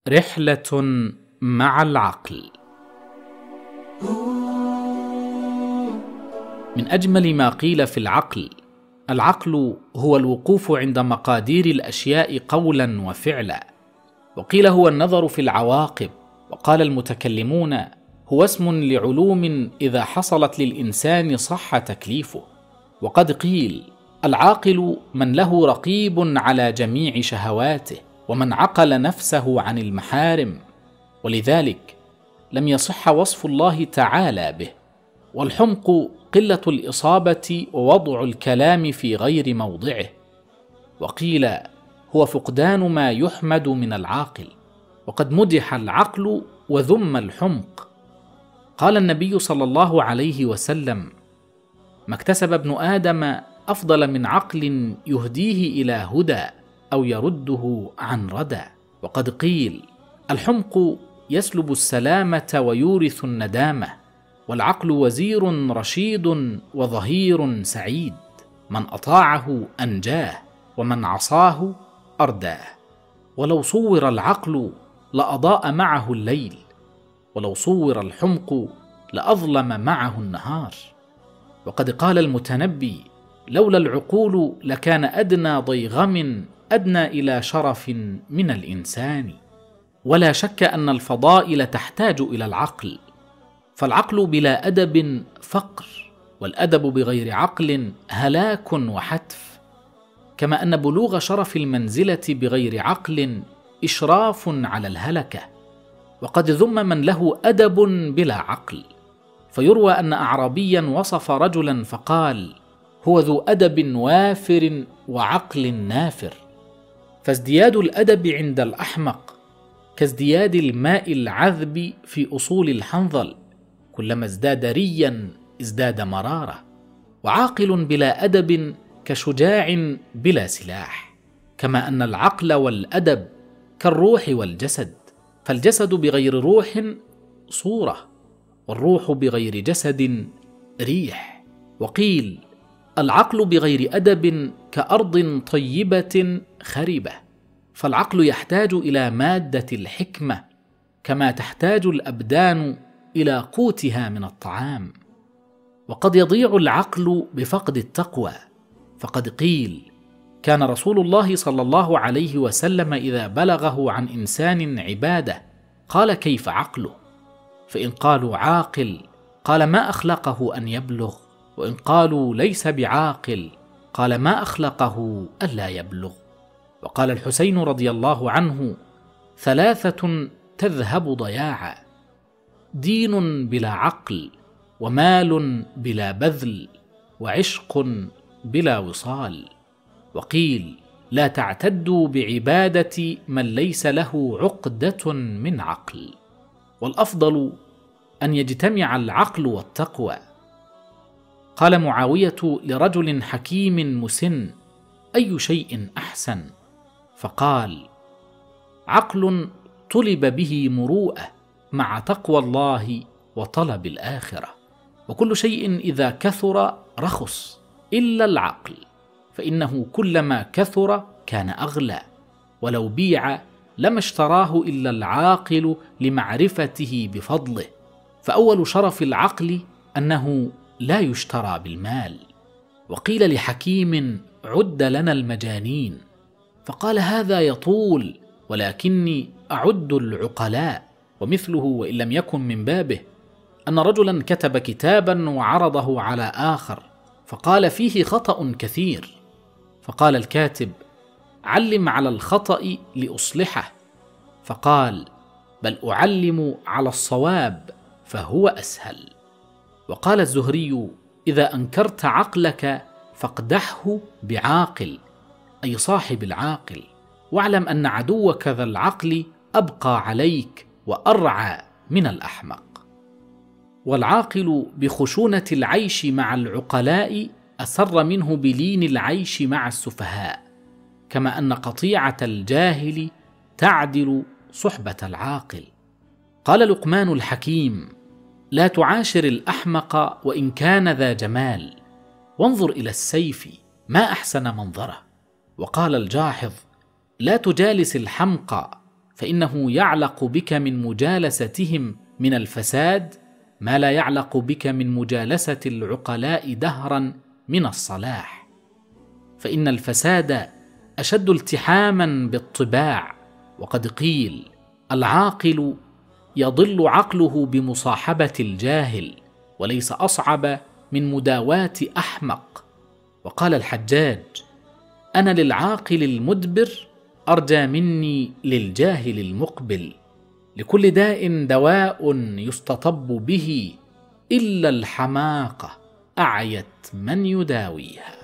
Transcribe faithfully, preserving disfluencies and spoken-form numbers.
رحلة مع العقل. من أجمل ما قيل في العقل: العقل هو الوقوف عند مقادير الأشياء قولا وفعلا. وقيل هو النظر في العواقب. وقال المتكلمون: هو اسم لعلوم إذا حصلت للإنسان صح تكليفه. وقد قيل: العاقل من له رقيب على جميع شهواته، ومن عقل نفسه عن المحارم. ولذلك لم يصح وصف الله تعالى به. والحمق قلة الإصابة ووضع الكلام في غير موضعه. وقيل: هو فقدان ما يحمد من العاقل. وقد مدح العقل وذم الحمق. قال النبي صلى الله عليه وسلم: ما اكتسب ابن آدم أفضل من عقل يهديه إلى هدى أو يرده عن ردى. وقد قيل: الحمق يسلب السلامة ويورث الندامة، والعقل وزير رشيد وظهير سعيد، من أطاعه أنجاه ومن عصاه أرداه. ولو صور العقل لأضاء معه الليل، ولو صور الحمق لأظلم معه النهار. وقد قال المتنبي: لولا العقول لكان أدنى ضيغم أدنى إلى شرف من الإنسان. ولا شك أن الفضائل تحتاج إلى العقل، فالعقل بلا أدب فقر، والأدب بغير عقل هلاك وحتف. كما أن بلوغ شرف المنزلة بغير عقل إشراف على الهلكة. وقد ذم من له أدب بلا عقل. فيروى أن أعرابيا وصف رجلا فقال: هو ذو أدب وافر وعقل نافر. فازدياد الأدب عند الأحمق كازدياد الماء العذب في أصول الحنظل، كلما ازداد ريا ازداد مرارة. وعاقل بلا أدب كشجاع بلا سلاح. كما أن العقل والأدب كالروح والجسد، فالجسد بغير روح صورة، والروح بغير جسد ريح. وقيل: العقل بغير أدب كأرض طيبة خربة. فالعقل يحتاج إلى مادة الحكمة، كما تحتاج الأبدان إلى قوتها من الطعام. وقد يضيع العقل بفقد التقوى. فقد قيل: كان رسول الله صلى الله عليه وسلم إذا بلغه عن إنسان عبادة قال: كيف عقله؟ فإن قالوا عاقل قال: ما أخلقه أن يبلغ؟ وإن قالوا ليس بعاقل قال: ما أخلقه ألا يبلغ؟ وقال الحسين رضي الله عنه: ثلاثة تذهب ضياعا: دين بلا عقل، ومال بلا بذل، وعشق بلا وصال. وقيل: لا تعتدوا بعبادة من ليس له عقدة من عقل. والأفضل أن يجتمع العقل والتقوى. قال معاوية لرجل حكيم مسن: أي شيء أحسن؟ فقال: عقل طلب به مروءة مع تقوى الله وطلب الآخرة. وكل شيء إذا كثر رخص إلا العقل، فإنه كلما كثر كان أغلى، ولو بيع لما اشتراه إلا العاقل لمعرفته بفضله. فأول شرف العقل أنه لا يشترى بالمال. وقيل لحكيم: عد لنا المجانين. فقال: هذا يطول، ولكني أعد العقلاء. ومثله وإن لم يكن من بابه أن رجلا كتب كتابا وعرضه على آخر فقال: فيه خطأ كثير. فقال الكاتب: علم على الخطأ لأصلحه. فقال: بل أعلم على الصواب فهو أسهل. وقال الزهري: إذا أنكرت عقلك فاقدحه بعاقل، أي صاحب العاقل، واعلم أن عدوك ذا العقل أبقى عليك وأرعى من الأحمق. والعاقل بخشونة العيش مع العقلاء أسر منه بلين العيش مع السفهاء. كما أن قطيعة الجاهل تعدل صحبة العاقل. قال لقمان الحكيم: لا تعاشر الأحمق وإن كان ذا جمال، وانظر إلى السيف ما أحسن منظره. وقال الجاحظ: لا تجالس الحمقى فإنه يعلق بك من مجالستهم من الفساد ما لا يعلق بك من مجالسة العقلاء دهرا من الصلاح، فإن الفساد أشد التحاما بالطباع، وقد قيل: العاقل يضل عقله بمصاحبة الجاهل، وليس أصعب من مداواة أحمق. وقال الحجاج: أنا للعاقل المدبر أرجى مني للجاهل المقبل، لكل داء دواء يستطب به، إلا الحماقة أعيت من يداويها.